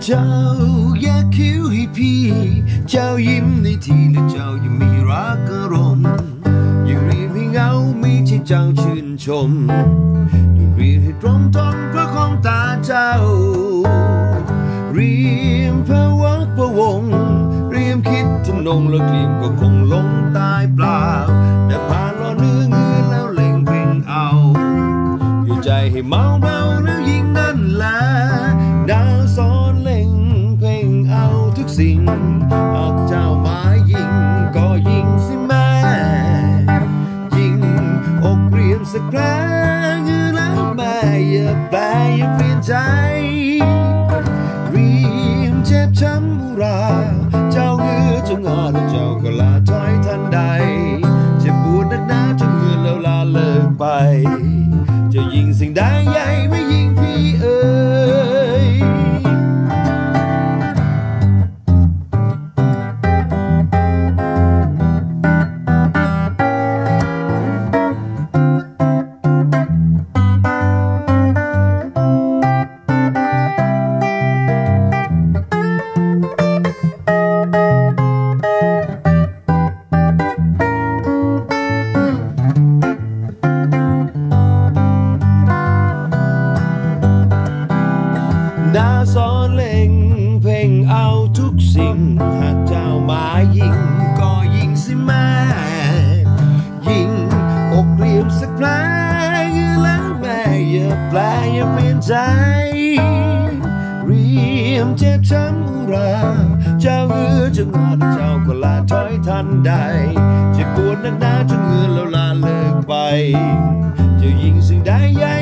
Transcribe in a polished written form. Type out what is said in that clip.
เจ้าอยากคิ้วให้พี่เจ้ายิ้มในทีและเจ้ายังมีรักอารมณ์ยังรีบให้เงาไม่ใช่เจ้าชื่นชมยังรีบให้ตรมทนเพราะของตาเจ้ารีมพะวักพะวงเรียมคิดทำนงแล้วกลีมก็คงลงตายเปล่าแต่ผ่านรอเนื้อเงือแล้วเล่งเพ่งเอาอยู่ใจให้เมาแล้วยิ่งนั่นแหละดาวซ้อนเล่งเพ่งเอาทุกสิ่งหากเจ้ามายิงก็ยิงสิแม่ยิงอกเรียมสักครั้งแล้วแม่อย่าแปลอย่าเปลี่ยนใจรีมเจ็บช้ำอุราเจ้าเงือจงอาแล้วเจ้าก็ลาถอยทันใดเจ็บปวดนักหนาจนเหือแล้วลาเลิกไปจะยิงสิ่งใดใหญ่ไม่ยิงพี่เอ๋ยดาวซ้อนเล่งเพ่งเอาทุกสิ่งหากเจ้ามายิงก็ยิงสิแม่ยิงอกเรียมสักแผลแล้วแม่อย่าแปลอย่าเปลี่ยนใจเรียมเจ็บช้ำอุราเจ้าเงือจนงอเจ้าก็ลาถอยทันใดเจ็บปวดนักหนาจนเงือแล้วลาเลิกไปจะยิงสิ่งใดใหญ่